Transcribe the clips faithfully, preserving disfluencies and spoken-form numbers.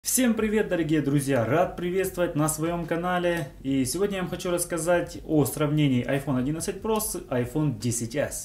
Всем привет, дорогие друзья! Рад приветствовать на своем канале. И сегодня я вам хочу рассказать о сравнении iPhone одиннадцать Pro с iPhone десять эс.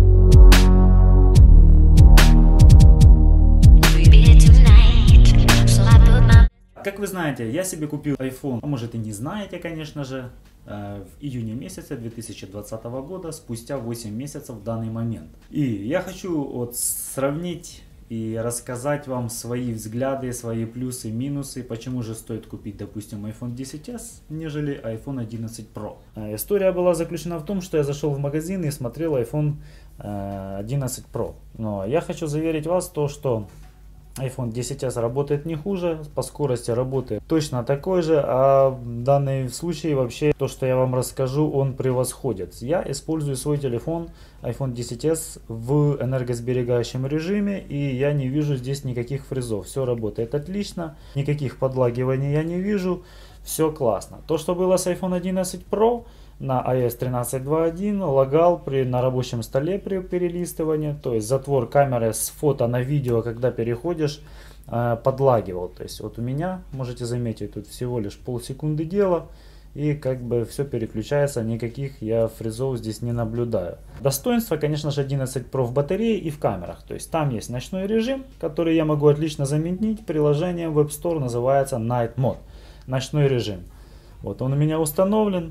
Как вы знаете, я себе купил iPhone, а может и не знаете, конечно же, в июне месяце две тысячи двадцатого года, спустя восемь месяцев в данный момент. И я хочу вот сравнить и рассказать вам свои взгляды, свои плюсы, минусы, почему же стоит купить, допустим, iPhone десять эс, нежели iPhone одиннадцать Pro. История была заключена в том, что я зашел в магазин и смотрел iPhone одиннадцать Pro. Но я хочу заверить вас, то, что iPhone десять эс работает не хуже, по скорости работы точно такой же, а в данном случае вообще то, что я вам расскажу, он превосходит. Я использую свой телефон iPhone десять эс в энергосберегающем режиме, и я не вижу здесь никаких фризов. Все работает отлично, никаких подлагиваний я не вижу, все классно. То, что было с iPhone одиннадцать Pro, на ай о эс тринадцать два точка один лагал при, на рабочем столе при перелистывании, то есть затвор камеры с фото на видео, когда переходишь, э, подлагивал. То есть вот у меня, можете заметить, тут всего лишь полсекунды дела, и как бы все переключается, никаких я фризов здесь не наблюдаю. Достоинство, конечно же, одиннадцать Pro в батарее и в камерах. То есть там есть ночной режим, который я могу отлично заменить приложением в App Store, называется Night Mode, ночной режим. Вот он у меня установлен.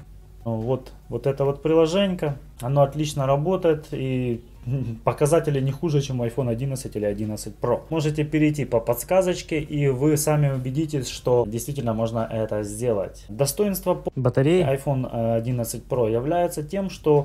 Вот, вот это вот приложение, оно отлично работает, и показатели не хуже, чем у iPhone одиннадцать или одиннадцать Pro. Можете перейти по подсказочке, и вы сами убедитесь, что действительно можно это сделать. Достоинство батареи iPhone одиннадцать Pro является тем, что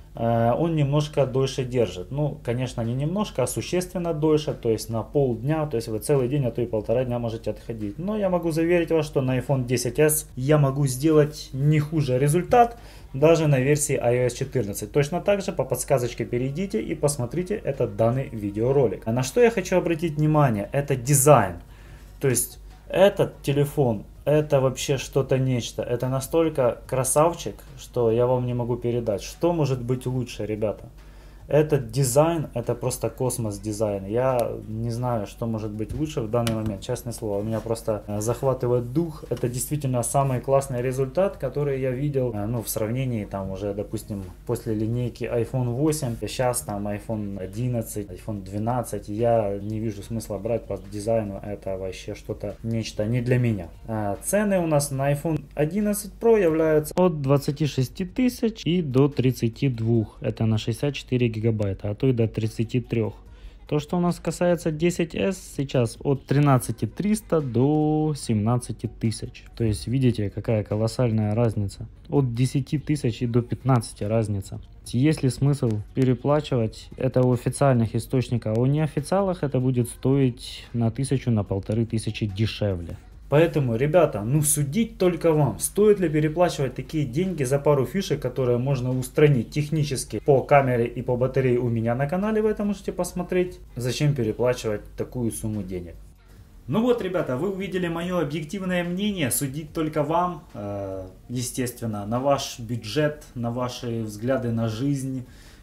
он немножко дольше держит. Ну, конечно, не немножко, а существенно дольше, то есть на полдня, то есть вы целый день, а то и полтора дня можете отходить. Но я могу заверить вас, что на iPhone десять эс я могу сделать не хуже результат, даже на версии ай о эс четырнадцать. Точно так же по подсказочке перейдите и посмотрите этот данный видеоролик. А на что я хочу обратить внимание, это дизайн. То есть этот телефон, это вообще что-то нечто. Это настолько красавчик, что я вам не могу передать. Что может быть лучше, ребята? Этот дизайн, это просто космос дизайн. Я не знаю, что может быть лучше в данный момент. Честное слово, у меня просто захватывает дух. Это действительно самый классный результат, который я видел, ну, в сравнении, там, уже, допустим, после линейки iPhone восемь. Сейчас там iPhone одиннадцать, iPhone двенадцать. Я не вижу смысла брать по дизайну. Это вообще что-то, нечто не для меня. А цены у нас на iPhone одиннадцать Pro являются от двадцати шести тысяч и до тридцати двух. Это на шестьдесят четыре гигабайта, а то и до тридцати трёх. То, что у нас касается десять эс, сейчас от тринадцати трёхсот до семнадцати тысяч. То есть видите, какая колоссальная разница. От десяти тысяч и до пятнадцати разница. Есть ли смысл переплачивать? Это у официальных источников, а у неофициальных это будет стоить на тысячу, на полторы тысячи дешевле. Поэтому, ребята, ну судить только вам, стоит ли переплачивать такие деньги за пару фишек, которые можно устранить технически по камере и по батарее у меня на канале, вы это можете посмотреть. Зачем переплачивать такую сумму денег? Ну вот, ребята, вы увидели мое объективное мнение, судить только вам, естественно, на ваш бюджет, на ваши взгляды на жизнь.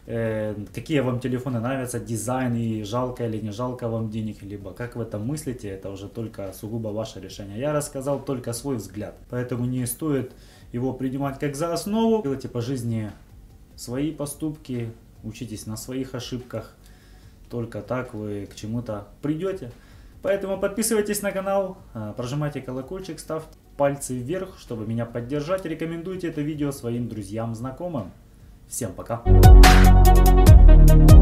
Какие вам телефоны нравятся, дизайн, и жалко или не жалко вам денег, либо как вы это мыслите, это уже только сугубо ваше решение. Я рассказал только свой взгляд, поэтому не стоит его принимать как за основу. Делайте по жизни свои поступки, учитесь на своих ошибках, только так вы к чему-то придете. Поэтому подписывайтесь на канал, прожимайте колокольчик, ставьте пальцы вверх, чтобы меня поддержать, рекомендуйте это видео своим друзьям, знакомым. Всем пока!